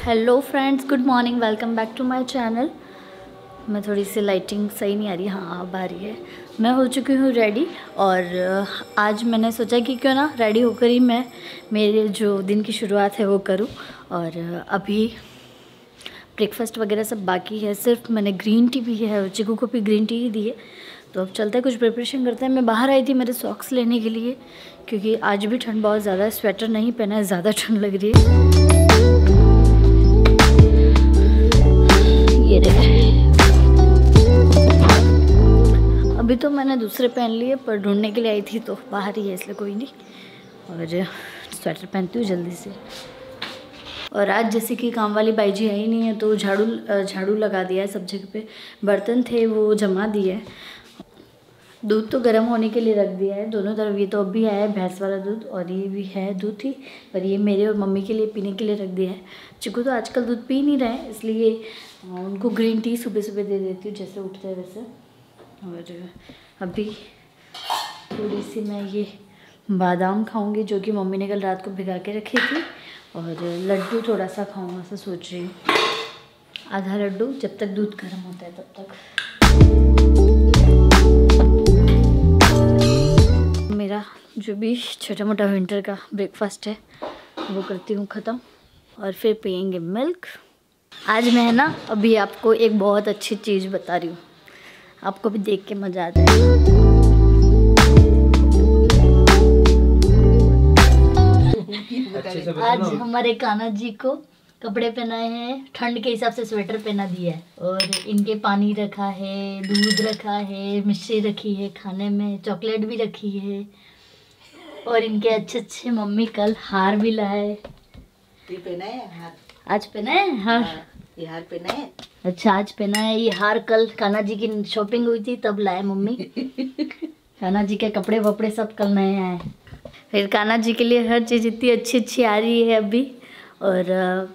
Hello friends, good morning, welcome back to my channel. मैं थोड़ी सी lighting सही नहीं आ रही, हाँ अब आ रही है। मैं हो चुकी हूँ रेडी और आज मैंने सोचा कि क्यों ना रेडी होकर ही मैं मेरे जो दिन की शुरुआत है वो करूँ। और अभी ब्रेकफास्ट वगैरह सब बाकी है, सिर्फ मैंने ग्रीन टी भी है और चिकू को भी ग्रीन टी ही दी है। तो अब चलते हैं, कुछ प्रिपरेशन करते हैं। मैं बाहर आई थी मेरे सॉक्स लेने के लिए क्योंकि आज भी ठंड बहुत ज़्यादा है। स्वेटर नहीं पहना है, ज़्यादा ठंड लग रही है। ये अभी तो मैंने दूसरे पहन लिए, पर ढूंढने के लिए आई थी तो बाहर ही है, इसलिए कोई नहीं। और स्वेटर पहनती हूँ जल्दी से। और आज जैसे कि काम वाली बाई जी आई नहीं है तो झाड़ू लगा दिया है सब जगह पे। बर्तन थे वो जमा दिए है। दूध तो गर्म होने के लिए रख दिया है दोनों तरफ। ये तो अभी आया है भैंस वाला दूध और ये भी है दूध ही, पर ये मेरे और मम्मी के लिए पीने के लिए रख दिया है। चिकू तो आजकल दूध पी नहीं रहे हैं, इसलिए उनको ग्रीन टी सुबह सुबह दे देती हूँ जैसे उठते हैं वैसे। और अभी थोड़ी सी मैं ये बादाम खाऊंगी जो कि मम्मी ने कल रात को भिगा के रखी थी। और लड्डू थोड़ा सा खाऊंगा ऐसा सोच रही हूँ, आधा लड्डू, जब तक दूध गर्म होता है तब तक। मेरा जो भी छोटा मोटा विंटर का ब्रेकफास्ट है वो करती हूँ ख़त्म और फिर पियेंगे मिल्क। आज मैं ना अभी आपको एक बहुत अच्छी चीज़ बता रही हूँ, आपको भी देख के मज़ा आ जाएगा। आज हमारे कान्हा जी को कपड़े पहनाए हैं, ठंड के हिसाब से स्वेटर पहना दिया है और इनके पानी रखा है, दूध रखा है, मिश्री रखी है, खाने में चॉकलेट भी रखी है। और इनके अच्छे अच्छे मम्मी कल हार भी लाए। पहना है हार? आज पहना है हार। ये हार पहना है? अच्छा आज पहना है। ये हार कल कान्हा जी की शॉपिंग हुई थी तब लाए मम्मी। कान्हा जी के कपड़े वपड़े सब कल नए आए। फिर कान्हा जी के लिए हर चीज़ इतनी अच्छी अच्छी आ रही है अभी। और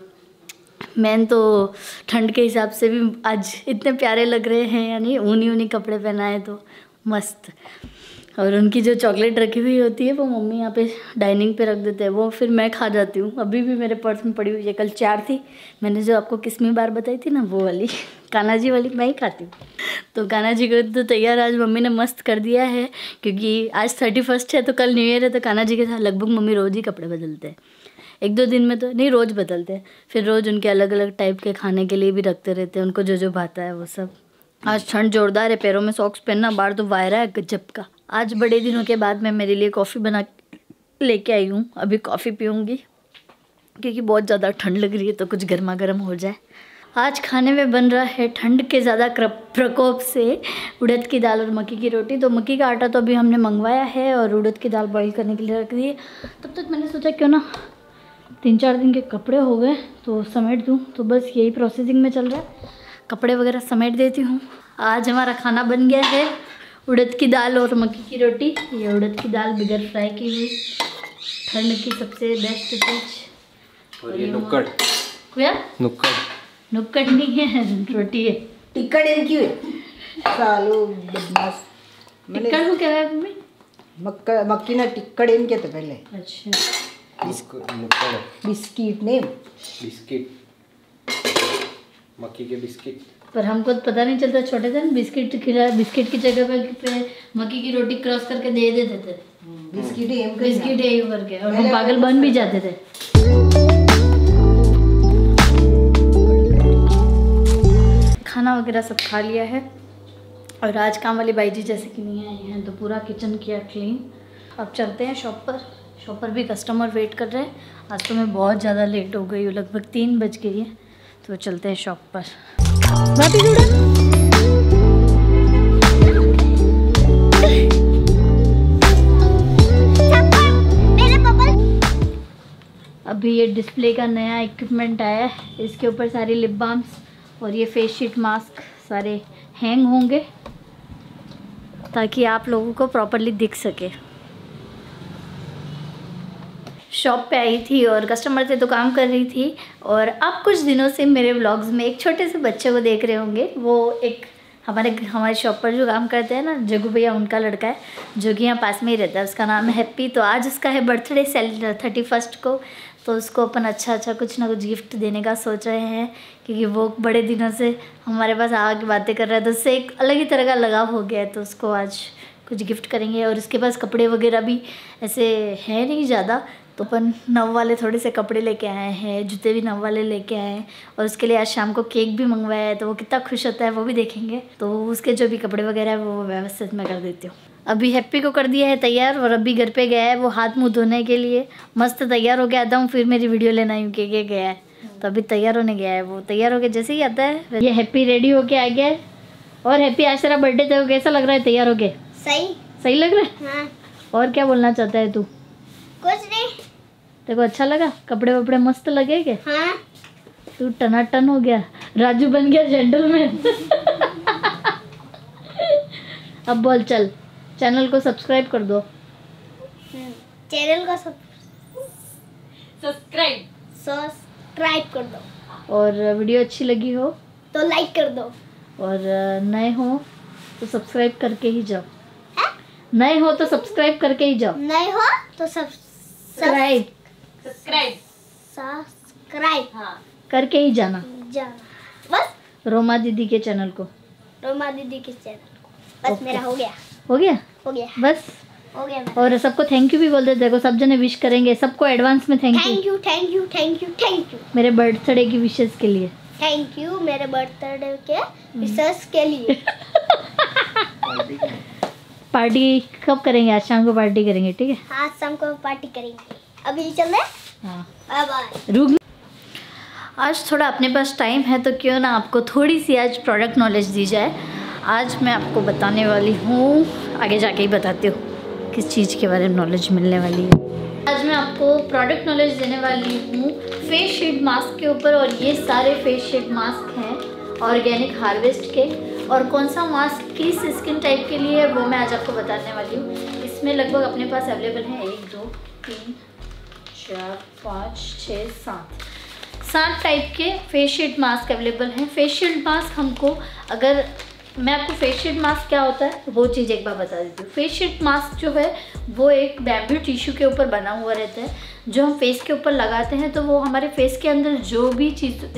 मैंने तो ठंड के हिसाब से भी आज इतने प्यारे लग रहे हैं, यानी ऊनी ऊनी कपड़े पहनाए तो मस्त। और उनकी जो चॉकलेट रखी हुई होती है वो मम्मी यहाँ पे डाइनिंग पे रख देते हैं, वो फिर मैं खा जाती हूँ। अभी भी मेरे पर्स में पड़ी हुई है, कल 4 थी। मैंने जो आपको किस्मी बार बताई थी ना वो वाली, कान्हा जी वाली मैं ही खाती हूँ। तो कान्हा जी को तो तैयार आज मम्मी ने मस्त कर दिया है क्योंकि आज 31 है तो कल न्यू ईयर है। तो कान्हा जी के साथ लगभग मम्मी रोज़ ही कपड़े बदलते हैं, 1-2 दिन में तो नहीं, रोज़ बदलते हैं। फिर रोज़ उनके अलग अलग टाइप के खाने के लिए भी रखते रहते हैं, उनको जो जो भाता है वो सब। आज ठंड जोरदार है, पैरों में सॉक्स पहनना बाहर तो वायरा है गजब का। आज बड़े दिनों के बाद मैं मेरे लिए कॉफ़ी बना लेके आई हूँ। अभी कॉफ़ी पीऊँगी क्योंकि बहुत ज़्यादा ठंड लग रही है तो कुछ गर्मा गर्म हो जाए। आज खाने में बन रहा है ठंड के ज़्यादा प्रकोप से उड़द की दाल और मक्की की रोटी। तो मक्की का आटा तो अभी हमने मंगवाया है और उड़द की दाल बॉईल करने के लिए रख दी है। तब तक मैंने सोचा क्यों ना 3-4 दिन के कपड़े हो गए तो समेट दूँ, तो बस यही प्रोसेसिंग में चल रहा है, कपड़े वगैरह समेट देती हूँ। आज हमारा खाना बन गया है उड़द की दाल और मक्की की रोटी। ये उड़द की दाल बिगर फ्राई की हुई, ठंड की सबसे बेस्ट चीज़। और ये नुक्कड़, क्या नुक्कड़ नहीं है, रोटी है। टिक्कड़ इनकी है सालो बदमाश। टिक्कड़ को क्या है मम्मी? मक्की ना टिक्कड़ इनके तो पहले। अच्छा बिस्किट ने बिस्किट, मक्की के बिस्किट। पर हमको तो पता नहीं चलता, छोटे थे बिस्किट खिला, बिस्किट की जगह पे मक्की की रोटी क्रॉस करके दे देते थे। बिस्किट है करके, और हम पागल बन भी जाते थे। खाना वगैरह सब खा लिया है और आज काम वाली बाई जी जैसे कि नहीं आई हैं तो पूरा किचन किया क्लीन। अब चलते हैं शॉप पर। शॉप पर भी कस्टमर वेट कर रहे हैं। आज तो मैं बहुत ज़्यादा लेट हो गई हूँ, लगभग 3 बज गई है। तो चलते हैं शॉप पर। अभी ये डिस्प्ले का नया इक्विपमेंट आया है, इसके ऊपर सारी लिप बाम्स और ये फेस शीट मास्क सारे हैंग होंगे ताकि आप लोगों को प्रॉपरली दिख सके। शॉप पे आई थी और कस्टमर से तो काम कर रही थी। और आप कुछ दिनों से मेरे व्लॉग्स में एक छोटे से बच्चे को देख रहे होंगे, वो एक हमारे शॉप पर जो काम करते हैं ना जग्गू भैया, उनका लड़का है जो कि यहाँ पास में ही रहता है, उसका नाम है हैप्पी। तो आज उसका है बर्थडे 31 को, तो उसको अपन अच्छा कुछ ना कुछ गिफ्ट देने का सोच रहे हैं, क्योंकि वो बड़े दिनों से हमारे पास आके बातें कर रहा है, तो उससे एक अलग ही तरह का लगाव हो गया है। तो उसको आज कुछ गिफ्ट करेंगे। और उसके पास कपड़े वगैरह भी ऐसे हैं नहीं ज़्यादा, तो अपन नव वाले थोड़े से कपड़े लेके आए हैं, जूते भी नव वाले लेके आए हैं, और उसके लिए आज शाम को केक भी मंगवाया है, तो वो कितना खुश होता है वो भी देखेंगे। तो उसके जो भी कपड़े वगैरह है वो व्यवस्थित मैं कर देती हूँ। अभी हैप्पी को कर दिया है तैयार, और अभी घर पे गया है वो हाथ मुँह धोने के लिए, मस्त तैयार हो गया आता हूँ, फिर मेरी वीडियो लेना ही के गया है, तो अभी तैयार होने गया है। वो तैयार होके जैसे ही आता है, ये हैप्पी रेडी होके आ गया है। और हैप्पी आज तेरा बर्थडे था, कैसा लग रहा है तैयार होके? सही लग रहा है? हाँ। और क्या बोलना चाहता है तू? कुछ नहीं। देखो अच्छा लगा, कपड़े वपड़े मस्त लगे क्या? हाँ। तू टनाटन हो गया, राजू बन गया जेंटलमैन। अब बोल चल, चैनल को सब्सक्राइब कर दो। चैनल को सब्सक्राइब कर दो, और वीडियो अच्छी लगी हो तो लाइक कर दो, और नए हो तो सब्सक्राइब करके ही जाओ। नए हो तो सब्सक्राइब करके ही जाओ। नए हो तो सब्सक्राइब हाँ करके ही जाना बस। रोमा दीदी के चैनल को, रोमा दीदी के चैनल को बस। Okay. मेरा हो गया बस हो गया। और सबको थैंक यू भी बोल देते। देखो सब जने विश करेंगे, सबको एडवांस में थैंक यू मेरे बर्थडे की विशेस के लिए। थैंक यू मेरे बर्थडे के विशेस के लिए। पार्टी कब करेंगे? आज शाम को पार्टी करेंगे, ठीक है? हाँ शाम को पार्टी करेंगे। अभी चल रहे। हाँ बाय बाय। रुक, आज थोड़ा अपने पास टाइम है, तो क्यों ना आपको थोड़ी सी आज प्रोडक्ट नॉलेज दी जाए। आज मैं आपको बताने वाली हूँ, आगे जाके ही बताती हूँ किस चीज़ के बारे में नॉलेज मिलने वाली है। आज मैं आपको प्रोडक्ट नॉलेज देने वाली हूँ फेस शील्ड मास्क के ऊपर, और ये सारे फेस शील्ड मास्क हैं ऑर्गेनिक हार्वेस्ट के। और कौन सा मास्क किस स्किन टाइप के लिए है वो मैं आज आपको बताने वाली हूँ। इसमें लगभग अपने पास अवेलेबल हैं 1 2 3 4 5 6 7 टाइप के फेस शील्ड मास्क अवेलेबल हैं। फेस शील्ड मास्क हमको, अगर मैं आपको फेस शील्ड मास्क क्या होता है वो चीज़ एक बार बता देती हूँ। फेस शील्ड मास्क जो है वो एक बैम्बू टिश्यू के ऊपर बना हुआ रहता है, जो हम फेस के ऊपर लगाते हैं, तो वो हमारे फेस के अंदर जो भी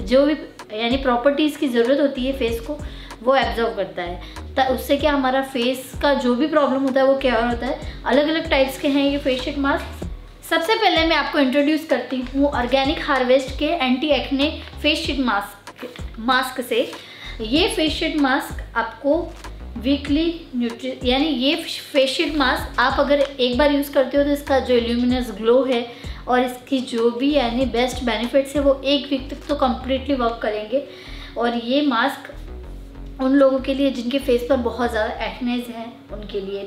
यानी प्रॉपर्टीज़ की ज़रूरत होती है फेस को, वो एब्जॉर्व करता है। उससे क्या हमारा फेस का जो भी प्रॉब्लम होता है वो क्या होता है। अलग अलग टाइप्स के हैं ये फेस शील्ड मास्क। सबसे पहले मैं आपको इंट्रोड्यूस करती हूँ ऑर्गेनिक हार्वेस्ट के anti acne face shield mask से। ये फेस शील्ड मास्क आपको वीकली यानी ये फेस शील्ड मास्क आप अगर एक बार यूज़ करते हो तो इसका जो ल्यूमिनस ग्लो है और इसकी जो भी यानी बेस्ट बेनिफिट्स है वो 1 वीक तक तो कम्प्लीटली वर्क करेंगे। और ये मास्क उन लोगों के लिए जिनके फेस पर बहुत ज़्यादा एक्नेज हैं उनके लिए।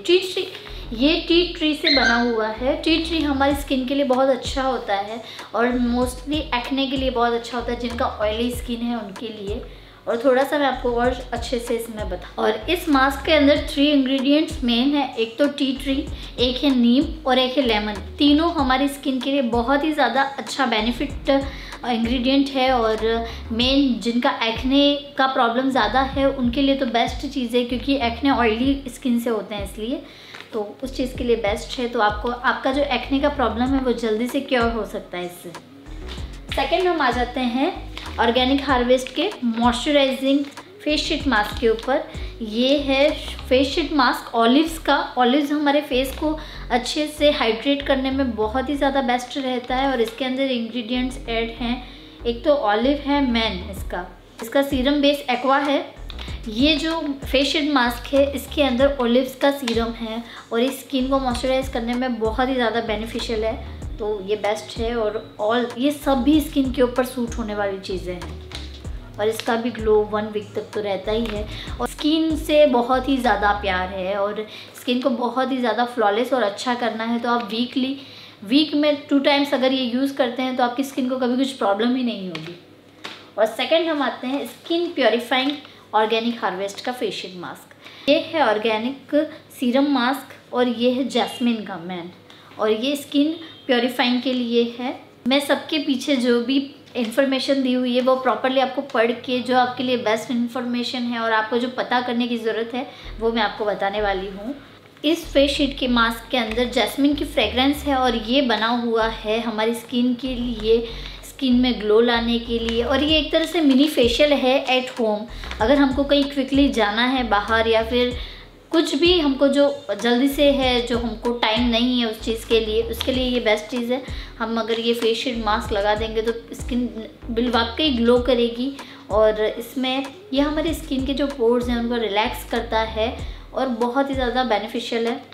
टी ट्री से बना हुआ है। टी ट्री हमारी स्किन के लिए बहुत अच्छा होता है, और मोस्टली एक्ने के लिए बहुत अच्छा होता है, जिनका ऑयली स्किन है उनके लिए। और थोड़ा सा मैं आपको और अच्छे से इसमें बता। और इस मास्क के अंदर 3 इंग्रेडिएंट्स मेन है। एक तो टी ट्री, एक है नीम और एक है लेमन। तीनों हमारी स्किन के लिए बहुत ही ज़्यादा अच्छा बेनिफिट इंग्रेडिएंट है, और मेन जिनका एक्ने का प्रॉब्लम ज़्यादा है उनके लिए तो बेस्ट चीज़ है, क्योंकि एक्ने ऑयली स्किन से होते हैं, इसलिए तो उस चीज़ के लिए बेस्ट है। तो आपका जो एक्ने का प्रॉब्लम है वो जल्दी से क्योर हो सकता है इससे। सेकेंड हम आ जाते हैं ऑर्गेनिक हार्वेस्ट के मॉइस्चराइजिंग फेस शीट मास्क के ऊपर। ये है फेस शीट मास्क ऑलिव्स का। ऑलिव्स हमारे फेस को अच्छे से हाइड्रेट करने में बहुत ही ज़्यादा बेस्ट रहता है, और इसके अंदर इंग्रेडिएंट्स ऐड हैं। एक तो ऑलिव है मेन, इसका सीरम बेस एक्वा है। ये जो फेस शीट मास्क है इसके अंदर ऑलिव्स का सीरम है, और इस स्किन को मॉइस्चराइज करने में बहुत ही ज़्यादा बेनिफिशियल है, तो ये बेस्ट है। और ये सब भी स्किन के ऊपर सूट होने वाली चीज़ें हैं, और इसका भी ग्लो 1 वीक तक तो रहता ही है। और स्किन से बहुत ही ज़्यादा प्यार है, और स्किन को बहुत ही ज़्यादा फ्लॉलेस और अच्छा करना है, तो आप वीक में 2 टाइम्स अगर ये यूज़ करते हैं तो आपकी स्किन को कभी कुछ प्रॉब्लम ही नहीं होगी। और सेकेंड हम आते हैं स्किन प्योरीफाइंग ऑर्गेनिक हार्वेस्ट का फेस शीट मास्क। ये है ऑर्गेनिक सीरम मास्क, और ये है जैस्मिन का मैन, और ये स्किन प्योरीफाइंग के लिए है। मैं सबके पीछे जो भी इन्फॉर्मेशन दी हुई है वो प्रॉपरली आपको पढ़ के जो आपके लिए बेस्ट इन्फॉर्मेशन है और आपको जो पता करने की ज़रूरत है वो मैं आपको बताने वाली हूँ। इस फेस शीट के मास्क के अंदर जैस्मिन की फ्रेगरेंस है और ये बना हुआ है हमारी स्किन के लिए, स्किन में ग्लो लाने के लिए। और ये एक तरह से मिनी फेशियल है एट होम। अगर हमको कहीं क्विकली जाना है बाहर या फिर कुछ भी हमको जो जल्दी से है, जो हमको टाइम नहीं है उस चीज़ के लिए, उसके लिए ये बेस्ट चीज़ है। हम अगर ये फेस शीट मास्क लगा देंगे तो स्किन वाकई ग्लो करेगी और इसमें ये हमारी स्किन के जो पोर्स हैं उनको रिलैक्स करता है और बहुत ही ज़्यादा बेनिफिशियल है।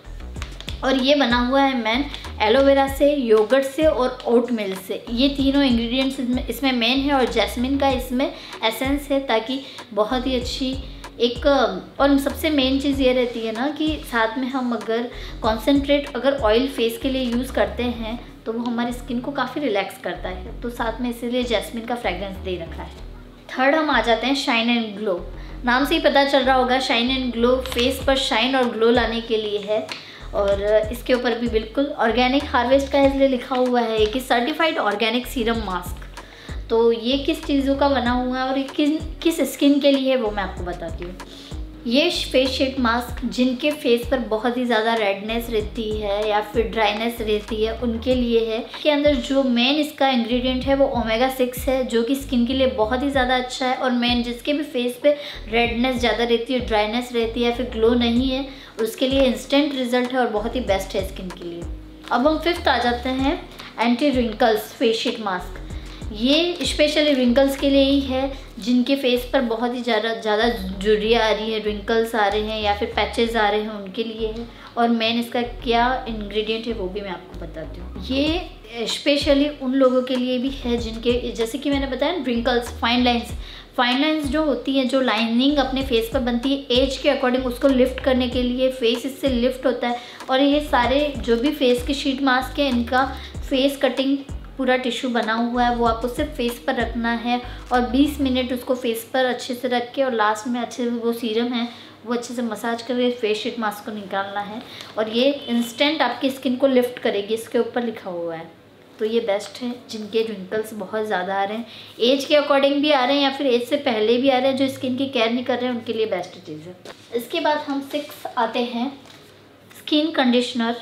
और ये बना हुआ है मेन एलोवेरा से, योगर्ट से और ओट मिल्क से। ये तीनों इंग्रेडिएंट्स इसमें मेन है और जैस्मिन का इसमें एसेंस है, ताकि बहुत ही अच्छी एक। और सबसे मेन चीज़ ये रहती है ना कि साथ में हम अगर कॉन्सेंट्रेट अगर ऑयल फेस के लिए यूज़ करते हैं तो वो हमारी स्किन को काफ़ी रिलैक्स करता है, तो साथ में इसीलिए जैस्मिन का फ्रेगरेंस दे रखा है। थर्ड हम आ जाते हैं शाइन एंड ग्लो। नाम से ही पता चल रहा होगा शाइन एंड ग्लो फेस पर शाइन और ग्लो लाने के लिए है। और इसके ऊपर भी बिल्कुल ऑर्गेनिक हार्वेस्ट का इसलिए लिखा हुआ है कि सर्टिफाइड ऑर्गेनिक सीरम मास्क। तो ये किस चीज़ों का बना हुआ है और ये किस स्किन के लिए है वो मैं आपको बताती हूँ। ये फेस शीट मास्क जिनके फेस पर बहुत ही ज़्यादा रेडनेस रहती है या फिर ड्राइनेस रहती है उनके लिए है। इसके अंदर जो मेन इसका इंग्रेडिएंट है वो ओमेगा 6 है, जो कि स्किन के लिए बहुत ही ज़्यादा अच्छा है। और मेन जिसके भी फेस पे रेडनेस ज़्यादा रहती है, ड्राइनेस रहती है या फिर ग्लो नहीं है, उसके लिए इंस्टेंट रिजल्ट है और बहुत ही बेस्ट है स्किन के लिए। अब हम फिफ्थ आ जाते हैं anti wrinkles face sheet mask. ये स्पेशली रिंकल्स के लिए ही है, जिनके फेस पर बहुत ही ज़्यादा झुर्रियाँ आ रही है, रिंकल्स आ रहे हैं या फिर पैचेस आ रहे हैं, उनके लिए है। और मेन इसका क्या इंग्रेडिएंट है वो भी मैं आपको बताती हूँ। ये स्पेशली उन लोगों के लिए भी है जिनके, जैसे कि मैंने बताया, रिंकल्स, फाइन लाइंस जो होती हैं, जो लाइनिंग अपने फेस पर बनती है एज के अकॉर्डिंग, उसको लिफ्ट करने के लिए फेस इससे लिफ्ट होता है। और ये सारे जो भी फेस के शीट मास्क है, इनका फेस कटिंग पूरा टिश्यू बना हुआ है, वो आपको सिर्फ फेस पर रखना है और 20 मिनट उसको फेस पर अच्छे से रख के और लास्ट में अच्छे से वो सीरम है वो अच्छे से मसाज करके फेस शीट मास्क को निकालना है। और ये इंस्टेंट आपकी स्किन को लिफ्ट करेगी, इसके ऊपर लिखा हुआ है। तो ये बेस्ट है जिनके रिंकल्स बहुत ज़्यादा आ रहे हैं, एज के अकॉर्डिंग भी आ रहे हैं या फिर एज से पहले भी आ रहे हैं, जो स्किन की केयर नहीं कर रहे हैं उनके लिए बेस्ट चीज़ है। इसके बाद हम 6 आते हैं skin conditioner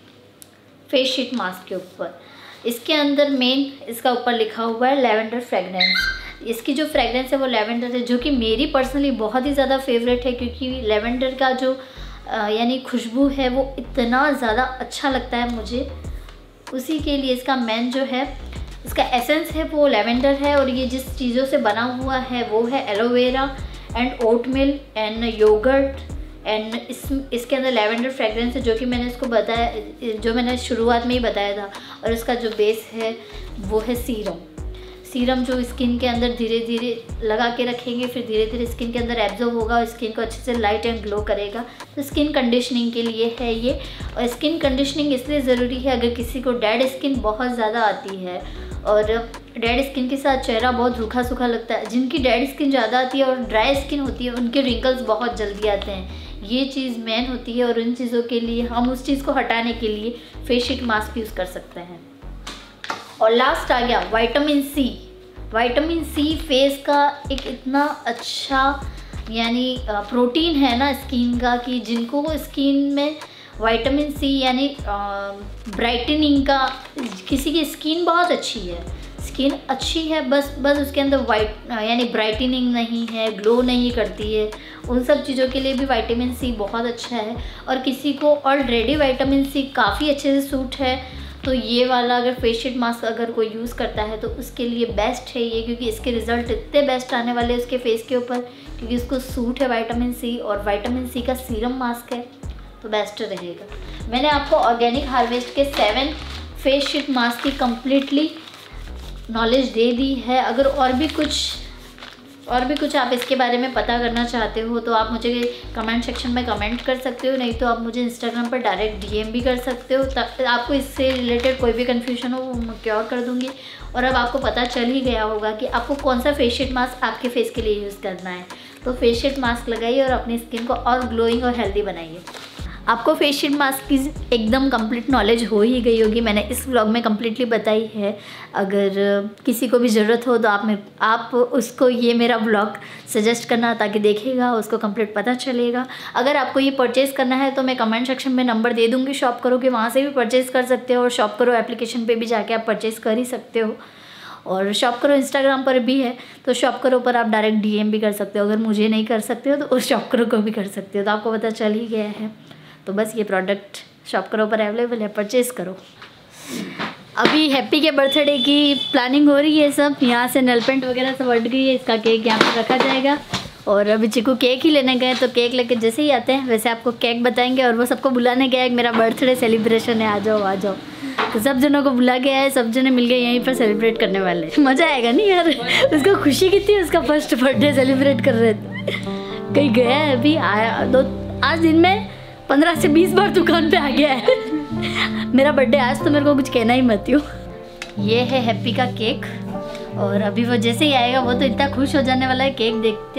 face sheet mask के ऊपर। इसके अंदर मेन इसका ऊपर लिखा हुआ है लेवेंडर फ्रेगरेंस। इसकी जो फ्रेगरेंस है वो लेवेंडर है, जो कि मेरी पर्सनली बहुत ही ज़्यादा फेवरेट है, क्योंकि लेवेंडर का जो यानी खुशबू है वो इतना ज़्यादा अच्छा लगता है मुझे। उसी के लिए इसका मेन जो है इसका एसेंस है वो लेवेंडर है। और ये जिस चीज़ों से बना हुआ है वो है aloe vera and oat milk and yogurt and इसके अंदर लेवेंडर फ्रेगरेंस है, जो कि मैंने इसको बताया, जो मैंने शुरुआत में ही बताया था। और इसका जो बेस है वो है सीरम जो स्किन के अंदर धीरे धीरे लगा के रखेंगे, फिर धीरे धीरे स्किन के अंदर एब्जॉर्ब होगा और स्किन को अच्छे से लाइट एंड ग्लो करेगा। तो स्किन कंडीशनिंग के लिए है ये। और स्किन कंडीशनिंग इसलिए ज़रूरी है अगर किसी को डेड स्किन बहुत ज़्यादा आती है और डेड स्किन के साथ चेहरा बहुत रूखा सूखा लगता है। जिनकी डेड स्किन ज़्यादा आती है और ड्राई स्किन होती है उनके रिंकल्स बहुत जल्दी आते हैं, ये चीज़ मेन होती है। और इन चीज़ों के लिए हम उस चीज़ को हटाने के लिए फेस शीट मास्क यूज़ कर सकते हैं। और लास्ट आ गया vitamin C. Vitamin C face का एक इतना अच्छा यानी प्रोटीन है ना स्किन का, कि जिनको स्किन में विटामिन सी यानी ब्राइटनिंग का, किसी की स्किन बहुत अच्छी है, स्किन अच्छी है, बस उसके अंदर यानी ब्राइटनिंग नहीं है, ग्लो नहीं करती है, उन सब चीज़ों के लिए भी विटामिन सी बहुत अच्छा है। और किसी को ऑलरेडी विटामिन सी काफ़ी अच्छे से सूट है तो ये वाला अगर फेस शीट मास्क अगर कोई यूज़ करता है तो उसके लिए बेस्ट है ये, क्योंकि इसके रिज़ल्ट इतने बेस्ट आने वाले हैं उसके फेस के ऊपर, क्योंकि इसको सूट है विटामिन सी और विटामिन सी का सीरम मास्क है, तो बेस्ट रहेगा। मैंने आपको ऑर्गेनिक हार्वेस्ट के 7 फेस शीट मास्क की कम्प्लीटली नॉलेज दे दी है। अगर और भी कुछ आप इसके बारे में पता करना चाहते हो तो आप मुझे कमेंट सेक्शन में कमेंट कर सकते हो, नहीं तो आप मुझे इंस्टाग्राम पर डायरेक्ट डीएम भी कर सकते हो। आपको इससे रिलेटेड कोई भी कन्फ्यूजन हो वो मैं क्योर कर दूँगी। और अब आपको पता चल ही गया होगा कि आपको कौन सा फेस शीट मास्क आपके फेस के लिए यूज़ करना है। तो फेस शीट मास्क लगाइए और अपनी स्किन को और ग्लोइंग और हेल्दी बनाइए। आपको फेस शील्ड मास्क की एकदम कंप्लीट नॉलेज हो ही गई होगी, मैंने इस व्लॉग में कम्प्लीटली बताई है। अगर किसी को भी ज़रूरत हो तो आप उसको ये मेरा व्लॉग सजेस्ट करना, ताकि देखेगा उसको कंप्लीट पता चलेगा। अगर आपको ये परचेज़ करना है तो मैं कमेंट सेक्शन में नंबर दे दूँगी शॉप करो के, वहाँ से भी परचेज़ कर सकते हो, और शॉप करो एप्लीकेशन पर भी जाके आप परचेज़ कर ही सकते हो। और शॉप करो इंस्टाग्राम पर भी है, तो शॉप करो पर आप डायरेक्ट DM भी कर सकते हो। अगर मुझे नहीं कर सकते हो तो उस शॉप करो को भी कर सकते हो। तो आपको पता चल ही गया है। तो बस ये प्रोडक्ट शॉप करो पर अवेलेबल है, परचेज़ करो। अभी हैप्पी के बर्थडे की प्लानिंग हो रही है, सब यहाँ से नेल पेंट वगैरह सब हट गई है, इसका केक यहाँ पर रखा जाएगा। और अभी चिकू केक ही लेने गए, तो केक लेके जैसे ही आते हैं वैसे आपको केक बताएंगे। और वो सबको बुलाने गया है, मेरा बर्थडे सेलिब्रेशन है, आ जाओ आ जाओ। तो सब जनों को बुला के आए, सब जने मिल गए यहीं पर सेलिब्रेट करने वाले। मज़ा आएगा नहीं यार, उसको खुशी की थी, उसका फर्स्ट बर्थडे सेलिब्रेट कर रहे थे। कहीं गया है अभी, आया आज दिन में 15 से 20 बार दुकान पे आ गया है। मेरा बर्थडे आज, तो मेरे को कुछ कहना ही मत हो। ये है हैप्पी का केक, और अभी वो जैसे ही आएगा वो तो इतना खुश हो जाने वाला है केक देखते।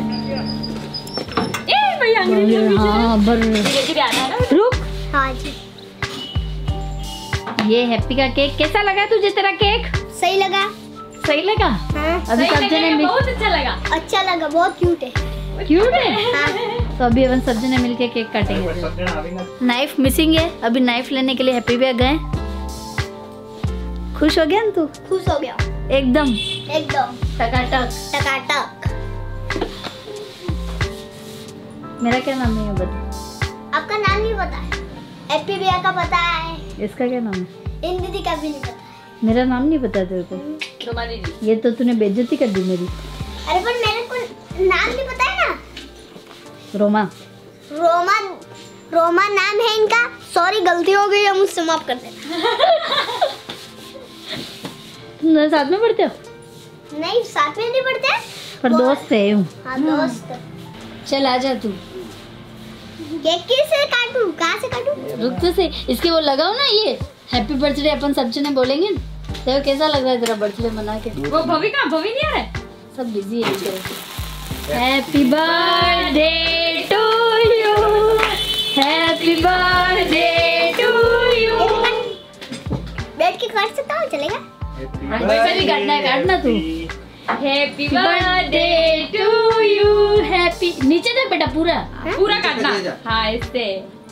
हाँ रुक, हाँ जी। ये हैप्पी का केक कैसा लगा तुझे? तेरा केक सही लगा? सही लगा? हाँ। अभी सब जने बहुत अच्छा लगा। अच्छा लगा, बहुत क्यूट है। क्यूट है। हाँ। तो अभी अपन सब जने मिलके केक काटेंगे। नाइफ मिसिंग है, अभी नाइफ लेने के लिए हैप्पी भैया गए। खुश हो गया ना तू? खुश हो गया एकदम एकदम टकाटक। टकाटक। मेरा क्या नाम है ये बता? आपका नाम नहीं पता है? हैप्पी भैया का पता है, इसका क्या नाम है? इन दीदी का भी नहीं पता है। मेरा नाम नहीं पता तेरे को? रोमा दीदी। ये तो तूने बेइज्जती कर दी मेरी। अरे पर मेरे को नाम नहीं पता है ना। रोमा। रोमा, रोमा नाम है इनका। सॉरी, गलती हो गई है, मुझसे माफ कर देना। तुम दोनों साथ में पढ़ते हो? नहीं, साथ में नहीं पढ़ते हैं, पर दोस्त है यूं। हाँ दोस्त। चल आ जा तू। केक किससे काटूं? कहाँ से काटूं? रुक तो से, इसके वो लगाओ ना, ये हैप्पी बर्थडे अपन सब जने बोलेंगे। तो कैसा लग रहा है तेरा बर्थडे मना के? वो भवी कहाँ? भवी नहीं आ रहा है? सब बिजी है। Happy birthday to you, happy birthday to you. बैठ के काट सकता हूँ, चलेगा? वैसे भी काटना है, काटना तू। Happy birthday to you, happy. नीचे दे बेटा पूरा। पूरा काटना। हाँ इससे।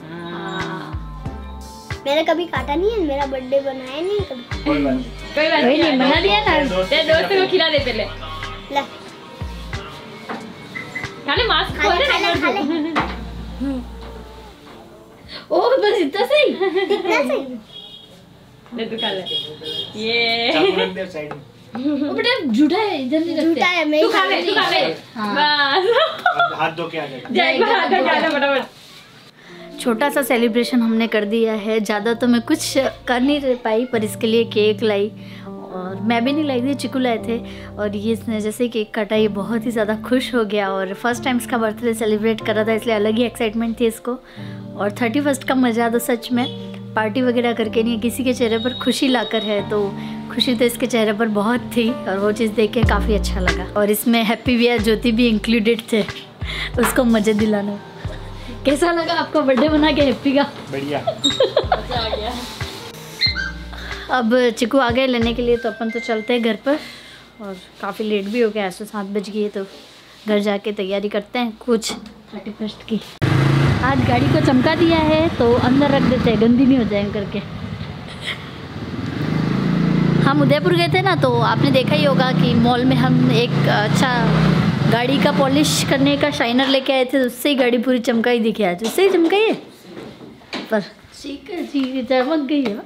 मैंने कभी काटा नहीं है, मेरा बर्थडे बनाया नहीं कभी। कोई बात नहीं नहीं। बना दिया ना। तेरे दोस्त को खिला दे पहले। ला, खाने मास्क खा खोल ले, दे खा ले, खा ना। ले। ओ बस इतना सही। कितना सही। ले तू खा ले। ये ओ बेटा झूठा है, इधर नहीं रखते। झूठा है, मैं तू खा ले, तू खा ले। हाँ। बस हाथ धो के आ जाएगा। जय हाथ धो के आ जा फटाफट। छोटा सा सेलिब्रेशन हमने कर दिया है, ज़्यादा तो मैं कुछ कर नहीं पाई, पर इसके लिए केक लाई, और मैं भी नहीं लाई थी, चिकू लाए थे। और ये इसने जैसे केक काटा, ये बहुत ही ज़्यादा खुश हो गया, और फर्स्ट टाइम इसका बर्थडे सेलिब्रेट कर रहा था, इसलिए अलग ही एक्साइटमेंट थी इसको। और 31 का मज़ा तो सच में पार्टी वगैरह करके नहीं, किसी के चेहरे पर खुशी लाकर है, तो खुशी तो इसके चेहरे पर बहुत थी, और वो चीज़ देख के काफ़ी अच्छा लगा। और इसमें हैप्पी भी, ज्योति भी इंक्लूडेड थे, उसको मज़े दिलाना। कैसा लगा आपका बर्थडे बना के हैप्पी का? बढ़िया। अब चिकू आ गए लेने के लिए, तो अपन तो चलते हैं घर पर, और काफ़ी लेट भी हो गया, 7 बज गई है, तो घर जाके तैयारी करते हैं कुछ 31 की। आज गाड़ी को चमका दिया है, तो अंदर रख देते हैं, गंदी नहीं हो जाए करके। हम उदयपुर गए थे ना, तो आपने देखा ही होगा कि मॉल में हम एक अच्छा गाड़ी का पॉलिश करने का शाइनर लेके आए थे, उससे ही गाड़ी पूरी चमकाई दिखी। आज उससे ही चमकाई है, पर चमक गई है।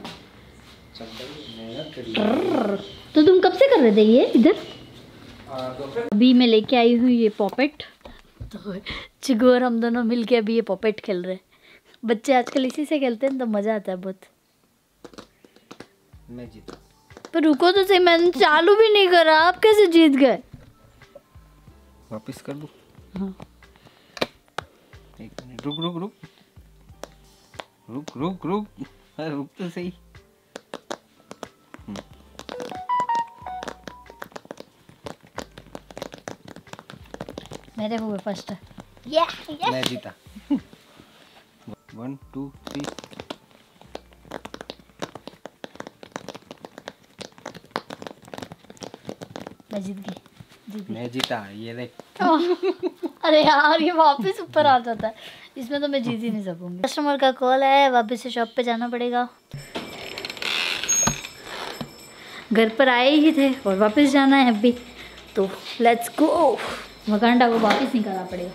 तो तुम कब से कर रहे थे ये इधर? अभी मैं लेके आई हूँ ये पॉपेट, तो चिकू और हम दोनों मिलके अभी ये पॉपेट खेल रहे हैं। बच्चे आजकल इसी से खेलते हैं, तो मज़ा आता है बहुत। मैं जीता। पर रुको तो सही, मैंने चालू भी नहीं करा, आप कैसे जीत गए? वापस कर दूं? हाँ। एक मिनट, रुक रुक रुक रुक रुक रुक। अरे रुक तो सही। मेरे हुए फर्स्ट। ये मैं जीता। 1 2 3 मैं जीत गई, जीत गई। मैं जीता, ये देख। अरे यार ये वापस ऊपर आ जाता है, इसमें तो मैं जीत ही नहीं सकूंगी। कस्टमर का कॉल है, वापस से शॉप पे जाना पड़ेगा। घर पर आए ही थे और वापस जाना है अभी, तो लेट्स गो। वकांडा को वापस निकालना पड़ेगा।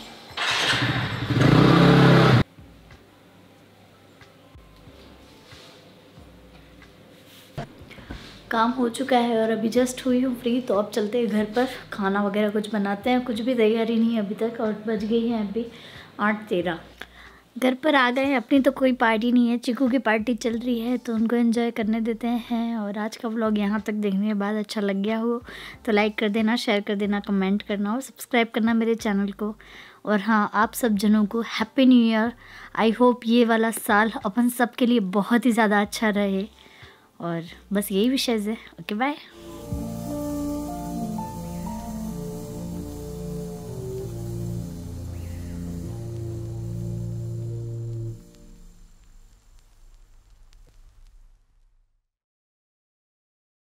काम हो चुका है और अभी जस्ट हुई हूँ फ्री, तो अब चलते हैं घर पर, खाना वगैरह कुछ बनाते हैं। कुछ भी तैयारी नहीं है अभी तक और बज गई है अभी 8:13। घर पर आ गए। अपनी तो कोई पार्टी नहीं है, चिकू की पार्टी चल रही है तो उनको एंजॉय करने देते हैं। और आज का व्लॉग यहाँ तक देखने के बाद अच्छा लग गया हो तो लाइक कर देना, शेयर कर देना, कमेंट करना और सब्सक्राइब करना मेरे चैनल को। और हाँ, आप सब जनों को happy new year. I hope ये वाला साल अपन सब के लिए बहुत ही ज़्यादा अच्छा रहे। और बस यही विशेष है। Okay bye.